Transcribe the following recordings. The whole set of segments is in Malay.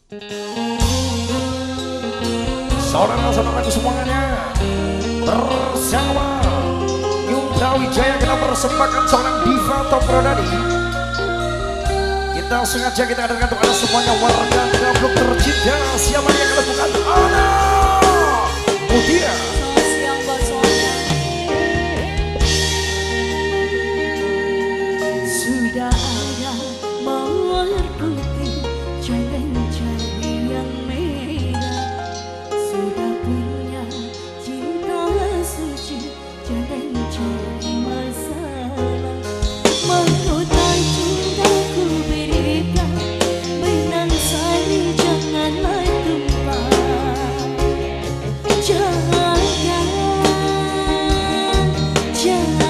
Saudara-saudaraku semuanya, bersama Yudha Wijaya kita persembahkan seorang diva Top Prodadi. Kita sengaja kita adakan untuk anda semuanya warga Gablok tercinta. Siapa yang akan bukan Ana Mutia. Sudah ada mawar putih, jangan cari yang merah. Sudah punya cinta suci, jangan cari masalah. Mahkota cintaku berikan, benang sari janganlah tumpah. Jangan, jangan.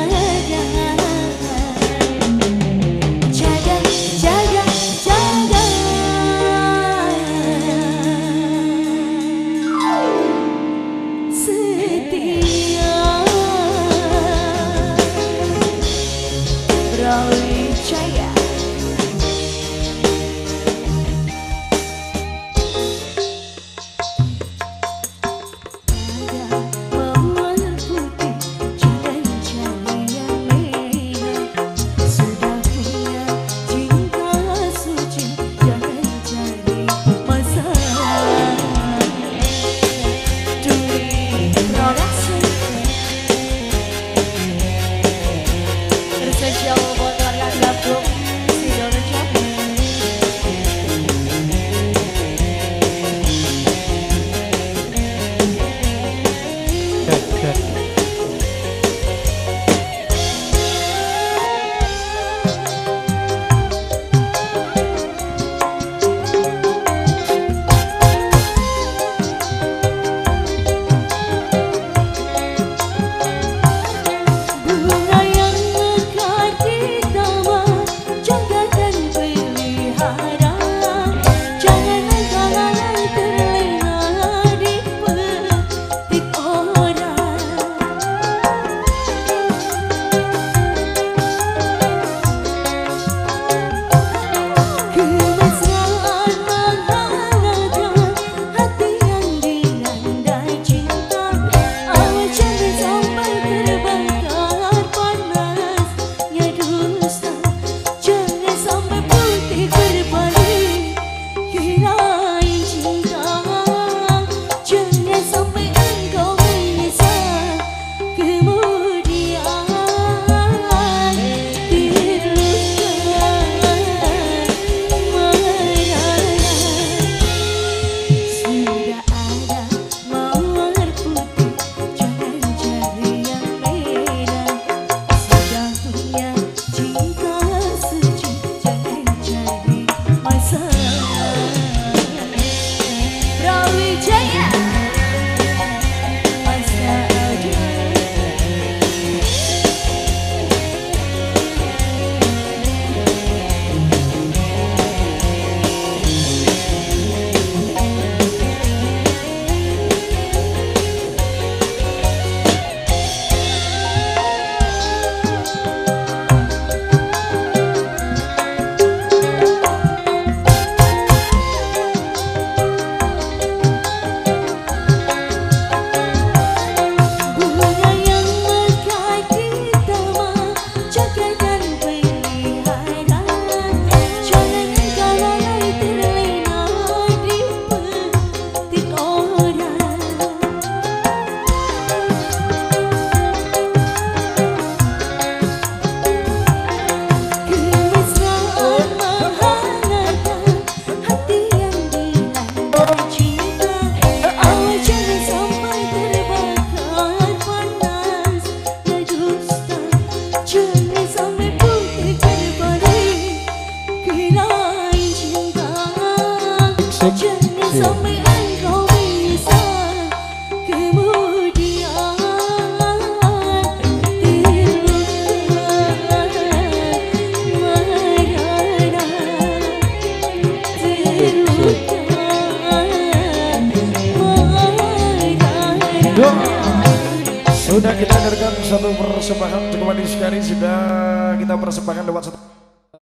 Wijaya. Sampai engkau bisa kemudian Sudah kita dengarkan satu persembahan cukup manis sekali, sudah kita persembahkan lewat satu